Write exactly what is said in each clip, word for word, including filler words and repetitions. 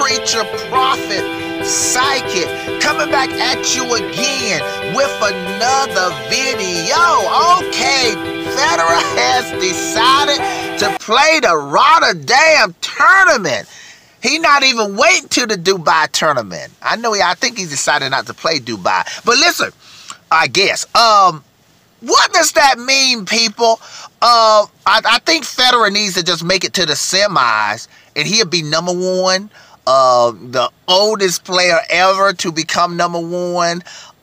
preacher, prophet, psychic, coming back at you again with another video. Okay, Federer has decided to play the Rotterdam tournament. He not even waiting till the Dubai tournament. I know he, I think he decided not to play Dubai. But listen, I guess, um, what does that mean, people? Uh, I, I think Federer needs to just make it to the semis, and he'll be number one. Uh, the oldest player ever to become number one.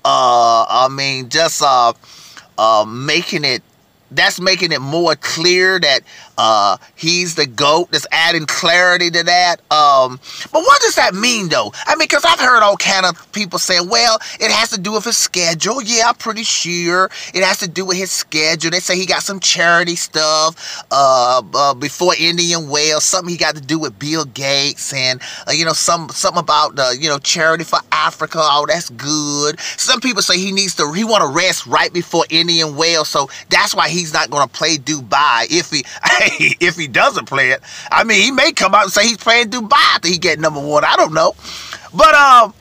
Uh, I mean, just uh, uh, making it. That's making it more clear that uh, he's the GOAT. That's adding clarity to that. Um, but what does that mean, though? I mean, because I've heard all kind of people say, well, it has to do with his schedule. Yeah, I'm pretty sure it has to do with his schedule. They say he got some charity stuff uh, uh, before Indian Wells, something he got to do with Bill Gates, and, uh, you know, some something about, uh, you know, charity for Africa. Oh, that's good. Some people say he needs to, he want to rest right before Indian Wells, so that's why he He's not going to play Dubai if he if he doesn't play it. I mean, he may come out and say he's playing Dubai after he get number one. I don't know. But um,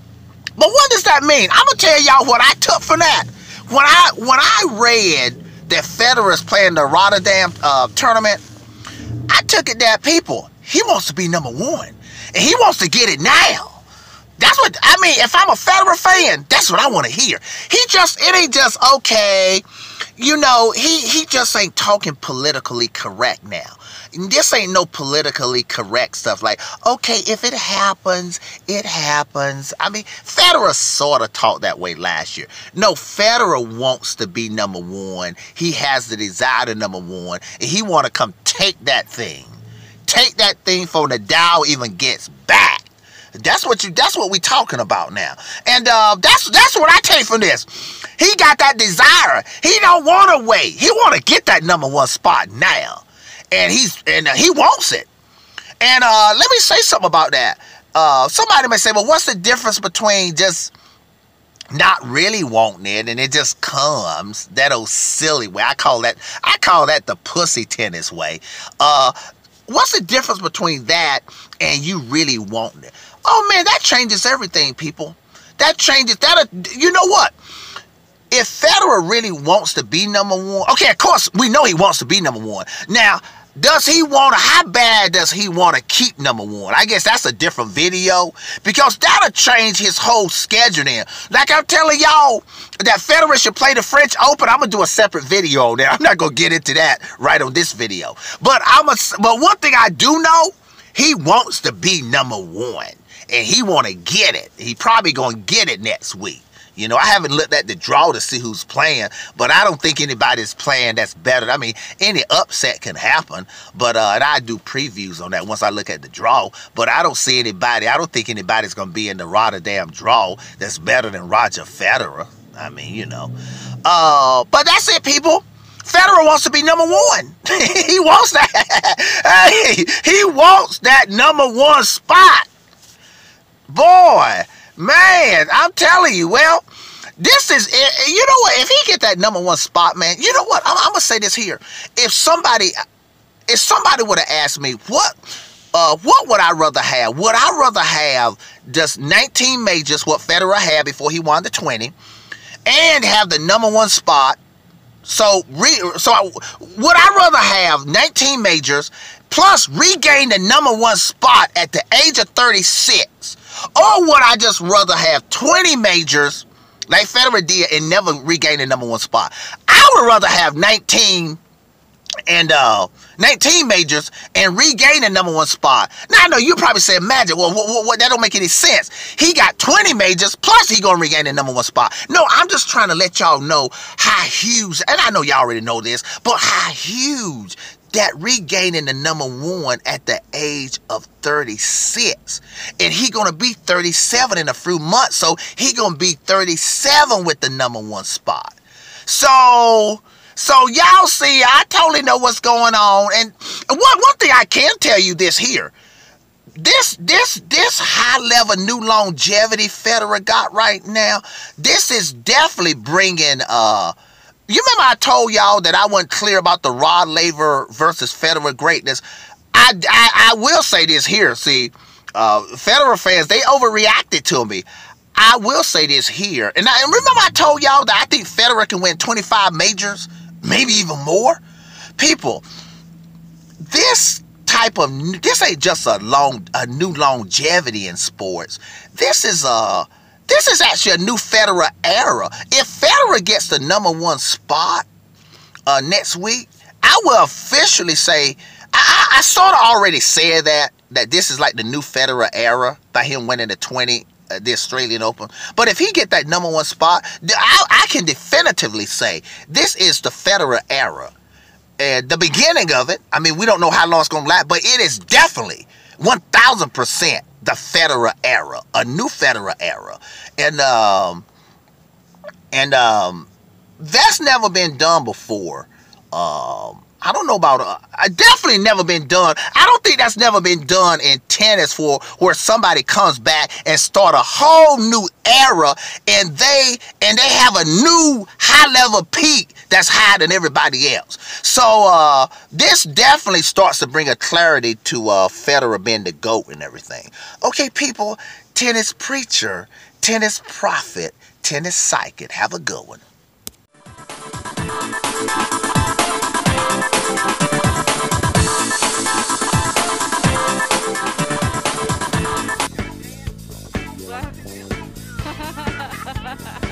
but what does that mean? I'm gonna tell y'all what I took from that. When I when I read that Federer is playing the Rotterdam uh, tournament, I took it that people, he wants to be number one, and he wants to get it now. That's what I mean. If I'm a Federer fan, that's what I want to hear. He just it ain't just okay. You know, he, he just ain't talking politically correct now. This ain't no politically correct stuff like, okay, if it happens, it happens. I mean, Federer sort of talked that way last year. No, Federer wants to be number one. He has the desire to number one, and he want to come take that thing. Take that thing before Nadal even gets back. That's what you. That's what we talking about now, and uh, that's that's what I take from this. He got that desire. He don't want to wait. He want to get that number one spot now, and he's and uh, he wants it. And uh, let me say something about that. Uh, somebody may say, "Well, what's the difference between just not really wanting it and it just comes that old silly way?" I call that. I call that the pussy tennis way. Uh, what's the difference between that and you really wanting it? Oh, man, that changes everything, people. That changes, that, you know what? If Federer really wants to be number one, okay, of course, we know he wants to be number one. Now, does he want to, how bad does he want to keep number one? I guess that's a different video, because that'll change his whole schedule then. Like I'm telling y'all that Federer should play the French Open. I'm going to do a separate video on that. I'm not going to get into that right on this video. But, I'm a, but one thing I do know, he wants to be number one. And he want to get it. He probably going to get it next week. You know, I haven't looked at the draw to see who's playing, but I don't think anybody's playing that's better. I mean, any upset can happen, but uh, and I do previews on that once I look at the draw, but I don't see anybody, I don't think anybody's going to be in the Rotterdam draw that's better than Roger Federer. I mean, you know. Uh, but that's it, people. Federer wants to be number one. He wants that. Hey, he wants that number one spot. Boy, man, I'm telling you, well, this is, you know what, if he get that number one spot, man, you know what, I'm, I'm going to say this here. If somebody, if somebody would have asked me, what, uh, what would I rather have? Would I rather have just nineteen majors, what Federer had before he won the twenty, and have the number one spot? So, re, so I, would I rather have nineteen majors plus regain the number one spot at the age of thirty-six? Or would I just rather have twenty majors like Federer did and never regain the number one spot? I would rather have nineteen and uh, nineteen majors and regain the number one spot. Now, I know you probably say, imagine, well, what, what, what, that don't make any sense. He got twenty majors, plus he going to regain the number one spot. No, I'm just trying to let y'all know how huge, and I know y'all already know this, but how huge that regaining the number one at the age of thirty-six. And he going to be thirty-seven in a few months, so he going to be thirty-seven with the number one spot. So... So y'all see, I totally know what's going on. And one, one thing I can tell you this here. This, this, this high-level new longevity Federer got right now, this is definitely bringing, uh, you remember I told y'all that I wasn't clear about the Rod Laver versus Federer greatness? I, I, I will say this here, see. uh, Federer fans, they overreacted to me. I will say this here, and I and remember I told y'all that I think Federer can win twenty-five majors, maybe even more. People, this type of this ain't just a long a new longevity in sports. This is a this is actually a new Federer era. If Federer gets the number one spot uh, next week, I will officially say I, I, I sort of already said that that this is like the new Federer era by him winning the twenty. Uh, the Australian Open. But if he get that number one spot, I, I can definitively say this is the Federer era. And the beginning of it, I mean, we don't know how long it's going to last, but it is definitely one thousand percent the Federer era, a new Federer era. And, um, and um, that's never been done before. Um, I don't know about, uh, I definitely never been done. I don't think that's never been done in tennis for where somebody comes back and start a whole new era and they, and they have a new high level peak that's higher than everybody else. So, uh, this definitely starts to bring a clarity to, uh, Federer being the GOAT and everything. Okay, people, tennis preacher, tennis prophet, tennis psychic, have a good one. Ha ha ha.